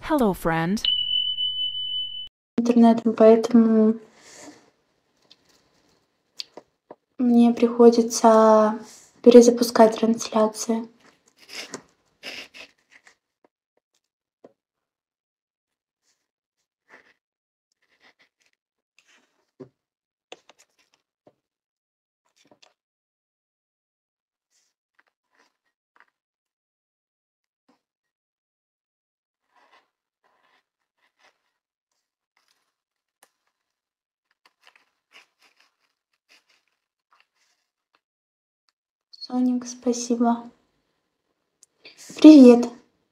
Hello, friend. Интернетом, поэтому мне приходится перезапускать трансляции. Соник, спасибо. Привет.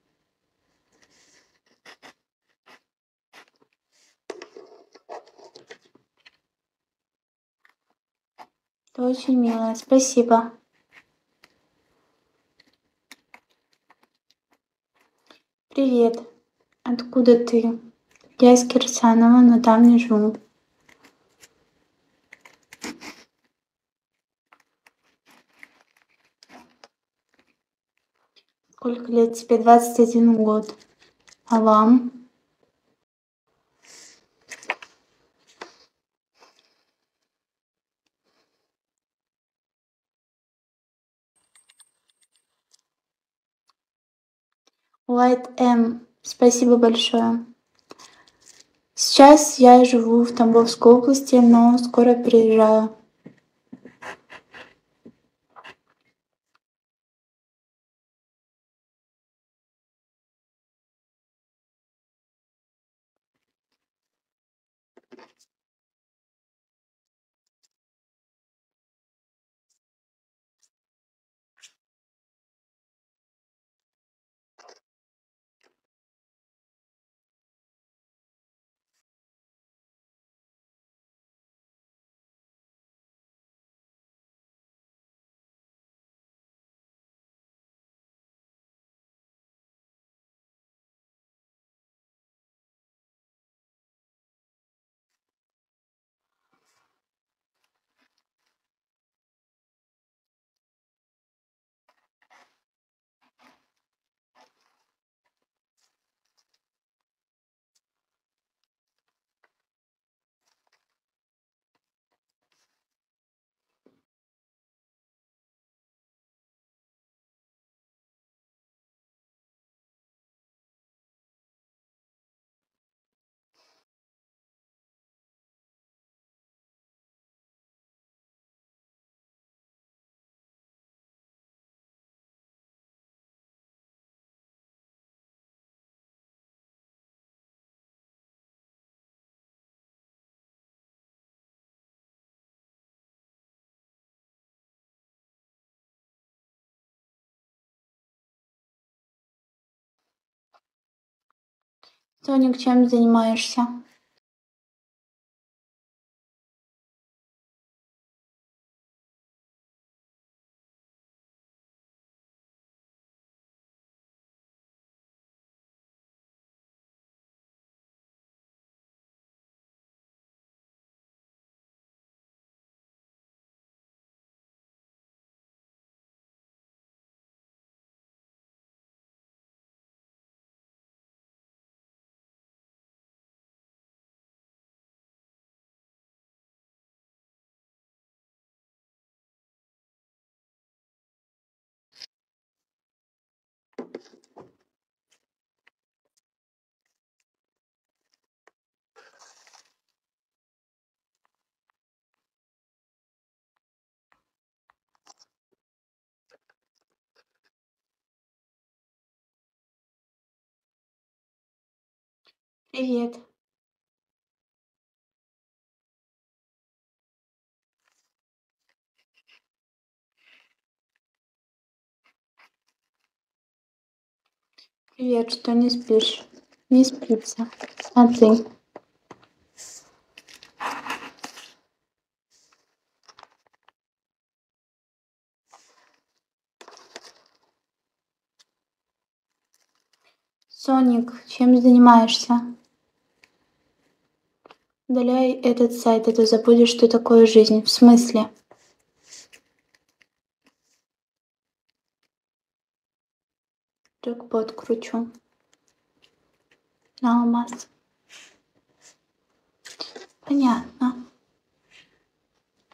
Ты очень милая, спасибо. Привет. Откуда ты? Я из Кирсанова, но там не живу. Сколько лет тебе? 21 год. А вам? White M, спасибо большое. Сейчас я живу в Тамбовской области, но скоро переезжаю. Соник, чем занимаешься? Привет. Привет, что не спишь? Не спится. А ты? Соник, чем занимаешься? Удаляй этот сайт, а то забудешь, что такое жизнь. В смысле? Джекпот кручу. Алмаз. Понятно.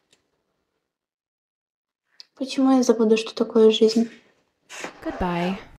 Почему я забуду, что такое жизнь? Goodbye.